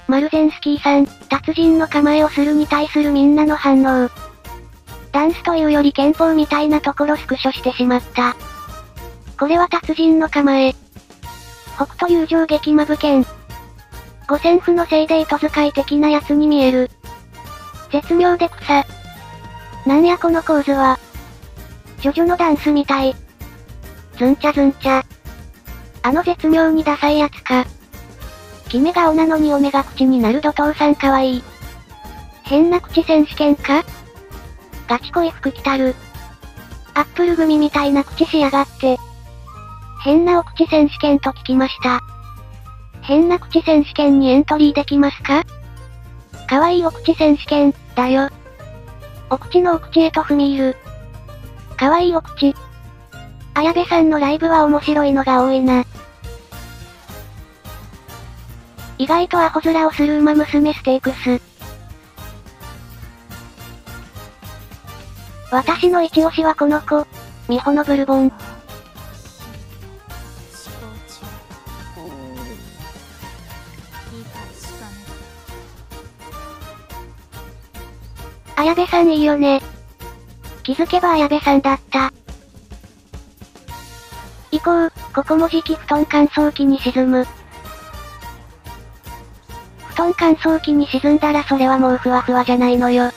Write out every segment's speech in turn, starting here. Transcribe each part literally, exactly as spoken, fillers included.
マルゼンスキーさん、達人の構えをするに対するみんなの反応。ダンスというより拳法みたいなところスクショしてしまった。これは達人の構え。北斗友情激マブ剣。五線譜のせいで糸使い的なやつに見える。絶妙で草。なんやこの構図は。ジョジョのダンスみたい。ズンチャズンチャ。あの絶妙にダサいやつか。キメ顔なのにオメガ口になるドトウさんかわいい。変な口選手権か？ガチ恋服着たる。アップル組みたいな口しやがって。変なお口選手権と聞きました。変な口選手権にエントリーできますか？かわいいお口選手権、だよ。お口のお口へと踏み入る。かわいいお口。綾部さんのライブは面白いのが多いな。意外とアホ面をする馬娘ステークス。私の一押しはこの子。美穂のブルボン。綾部さんいいよね。気づけば綾部さんだった。行こう、ここもじき布団乾燥機に沈む。布団乾燥機に沈んだらそれはもうふわふわじゃないのよ。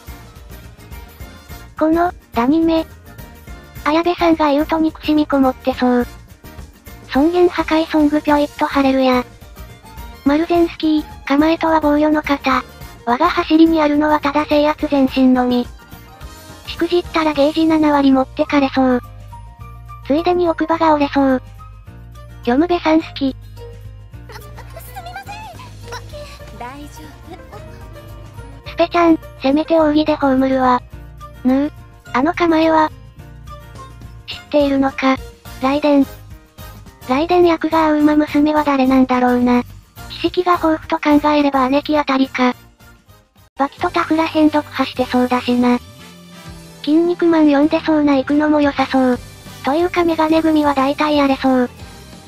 この、ダニメ。綾部さんが言うと憎しみこもってそう。尊厳破壊ソングぴょいっとハレルヤ。マルゼンスキー、構えとは防御の型。我が走りにあるのはただ制圧前進のみ。しくじったらゲージなな割持ってかれそう。ついでに奥歯が折れそう。ヨムベさん好き。 すみません。大丈夫。 スペちゃん、せめて扇で葬るわ。ぬう、あの構えは。知っているのか、ライデン。ライデン役が合う馬娘は誰なんだろうな。知識が豊富と考えれば姉貴あたりか。バキとタフらへん読破してそうだしな。筋肉マン読んでそうな行くのも良さそう。というかメガネ組は大体やれそう。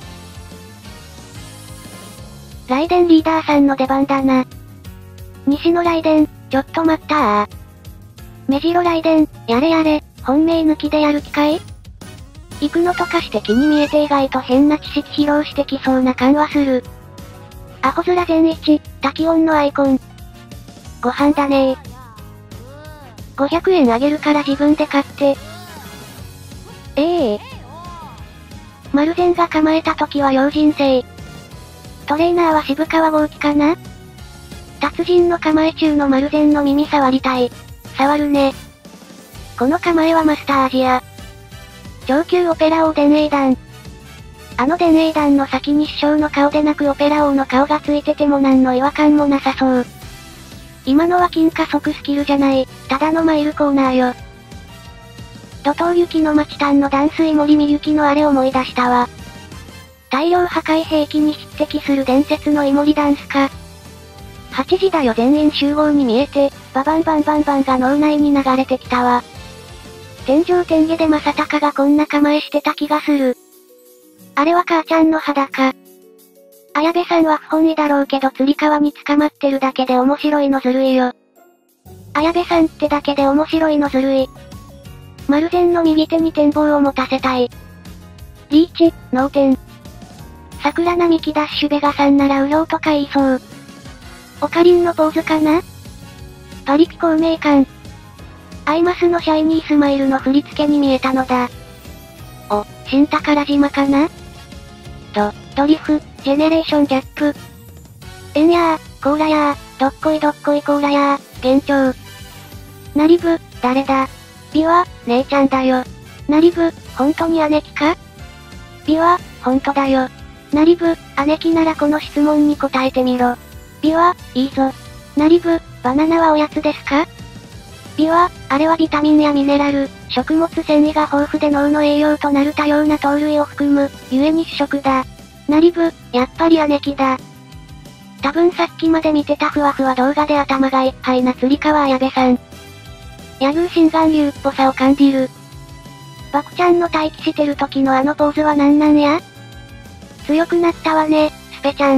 ライデンリーダーさんの出番だな。西のライデン、ちょっと待ったー。目白ライデン、やれやれ、本命抜きでやる気かい？行くのとかして気に見えて意外と変な知識披露してきそうな感はする。アホ面全一、滝音のアイコン。ご飯だねー。ごひゃくえんあげるから自分で買って。ええー。マルゼンが構えた時は用心性。トレーナーは渋川豪輝かな？達人の構え中のマルゼンの耳触りたい。触るね。この構えはマスターアジア。上級オペラ王デンエイダン。あのデンエイダンの先に師匠の顔でなくオペラ王の顔がついてても何の違和感もなさそう。今のは金加速スキルじゃない、ただのマイルコーナーよ。怒涛雪の町丹の断水森美雪のあれ思い出したわ。大量破壊兵器に匹敵する伝説のイモリダンスか。はちじだよ全員集合に見えて、ババンバンバンバンが脳内に流れてきたわ。天上天下で正隆がこんな構えしてた気がする。あれは母ちゃんの裸。綾部さんは不本意だろうけど釣り革に捕まってるだけで面白いのずるいよ。綾部さんってだけで面白いのずるい。マルゼンの右手に展望を持たせたい。リーチ、脳天。桜並木ダッシュベガさんならうろうとか言いそう。オカリンのポーズかな？パリピ孔明感。アイマスのシャイニースマイルの振り付けに見えたのだ。お、新宝島かな？ド、ドリフ、ジェネレーションギャップ。エンヤー、コーラヤー、どっこいどっこいコーラヤー、幻聴。ナリブ、誰だ？ビワ、姉ちゃんだよ。ナリブ、ほんとに姉貴か？ビワ、ほんとだよ。ナリブ、姉貴ならこの質問に答えてみろ。ビワ、いいぞ。ナリブ、バナナはおやつですか？ビワ、あれはビタミンやミネラル、食物繊維が豊富で脳の栄養となる多様な糖類を含む、ゆえに主食だ。ナリブ、やっぱり姉貴だ。多分さっきまで見てたふわふわ動画で頭がいっぱいな釣り革綾部さん。柳生心眼流っぽさを感じる。バクちゃんの待機してる時のあのポーズはなんなんや？強くなったわね、スペちゃん。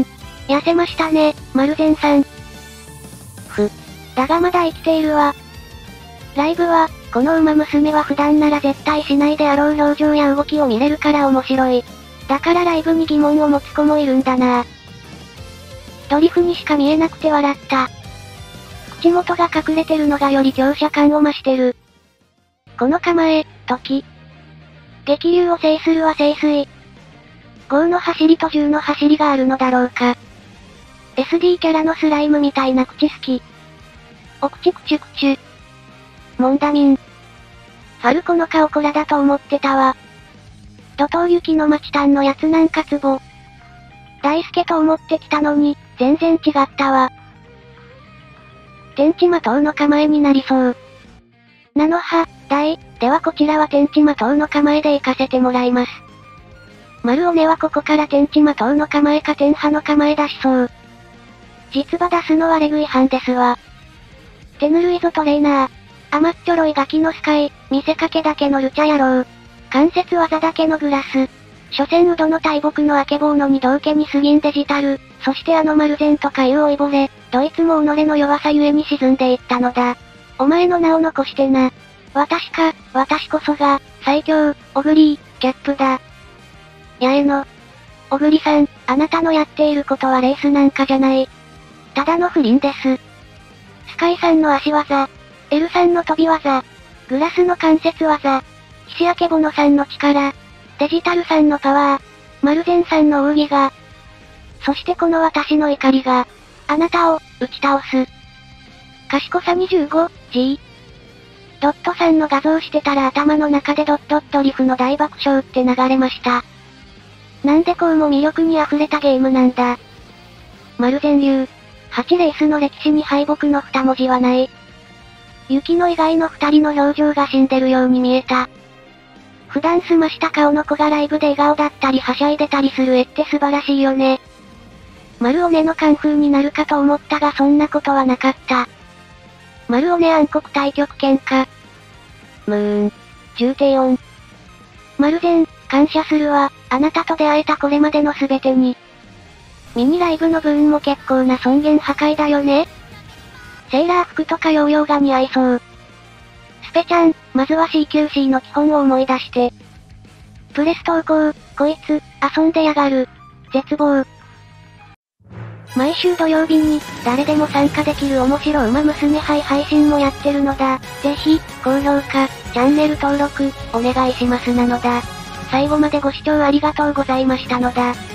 痩せましたね、丸善さん。ふ。だがまだ生きているわ。ライブは、この馬娘は普段なら絶対しないであろう表情や動きを見れるから面白い。だからライブに疑問を持つ子もいるんだな。ドリフにしか見えなくて笑った。口元が隠れてるのがより強者感を増してる。この構え、時。激流を制するは清水。ごの走りとじゅうの走りがあるのだろうか。エスディー キャラのスライムみたいな口好き。お口くちゅくちゅ。モンダミン。ファルコの顔コラだと思ってたわ。怒涛雪の町丹のやつなんかツボ。大輔と思ってきたのに、全然違ったわ。天地魔党の構えになりそう。なのは、大、ではこちらは天地魔党の構えで行かせてもらいます。丸尾根はここから天地魔党の構えか天派の構え出しそう。実場出すのはレグ違反ですわ。手ぬるいぞトレーナー。甘っちょろいガキのスカイ、見せかけだけのルチャ野郎。関節技だけのグラス。所詮ウドの大木のあけぼうの二道家に過ぎんデジタル。そしてあの丸善とかいう老いぼれ、どいつも己の弱さゆえに沈んでいったのだ。お前の名を残してな。私か、私こそが、最強、オグリー、キャップだ。やえの。小栗さん、あなたのやっていることはレースなんかじゃない。ただの不倫です。スカイさんの足技、エルさんの飛び技、グラスの関節技、岸明ボノさんの力、デジタルさんのパワー、マルゼンさんの奥義が、そしてこの私の怒りが、あなたを、打ち倒す。賢さ にじゅうご、G。ドットさんの画像してたら頭の中でドッドットリフの大爆笑って流れました。なんでこうも魅力に溢れたゲームなんだ。マルゼン流。はちレースの歴史に敗北の二文字はない。雪の以外の二人の表情が死んでるように見えた。普段澄ました顔の子がライブで笑顔だったりはしゃいでたりする絵って素晴らしいよね。丸尾根のカンフーになるかと思ったがそんなことはなかった。丸尾根暗黒対極喧嘩。ムーン。重低音。マルゼン、感謝するわ、あなたと出会えたこれまでのすべてに。ミニライブの分も結構な尊厳破壊だよね。セーラー服とかヨーヨーが似合いそう。スペちゃん、まずは シーキューシー の基本を思い出して。プレス投稿、こいつ、遊んでやがる。絶望。毎週土曜日に、誰でも参加できる面白馬娘杯配信もやってるのだ。ぜひ、高評価、チャンネル登録、お願いしますなのだ。最後までご視聴ありがとうございましたのだ。